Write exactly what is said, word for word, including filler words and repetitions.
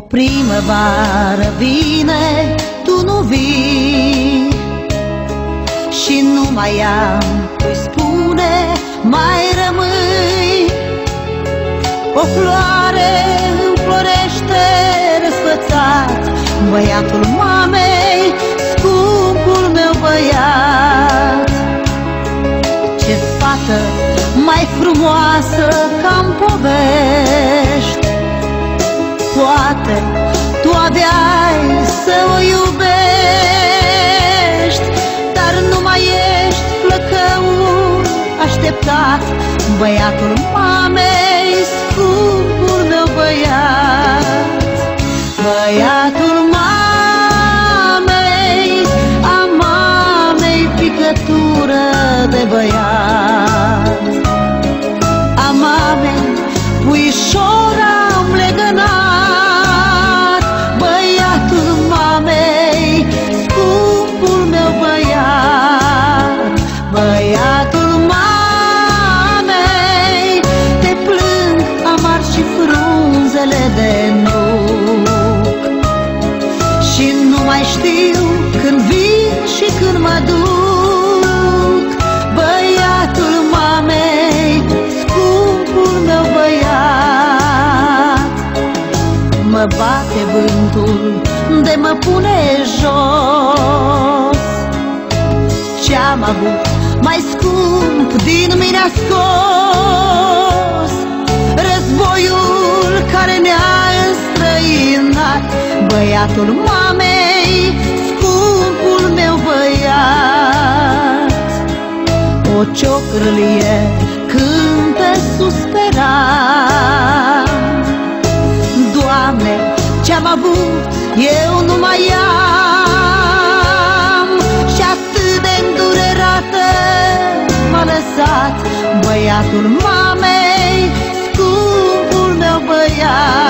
primăvară vine, tu nu vii și nu mai am, îi spune, mai rămâi. O floare înflorește răsfățat, băiatul mamei, scumpul meu băiat. Ce fată mai frumoasă ca-n povești, poate tu aveai să o iubești, dar nu mai ești flăcăul așteptat, băiatul mamei, scumpul meu băiat. Băiatul mamei, a mamei, picătură de băiat, a mamei, puișora legănat, băiatul mamei, scumpul meu băiat. Băiatul mamei, te plâng amar și frunzele de nuc, și nu mai știu când vin și când mă duc. Băiatul mamei, scumpul meu băiat. Mă bate vântul de mă pune jos, ce-am avut mai scump din mine a scos războiul care ne-a înstrăinat, băiatul mamei, scumpul meu băiat. O ciocârlie cântă susperat, Doamne, ce-am avut eu nu mai am, și atât de îndurerată m-a lăsat, băiatul mamei, scumpul meu băiat.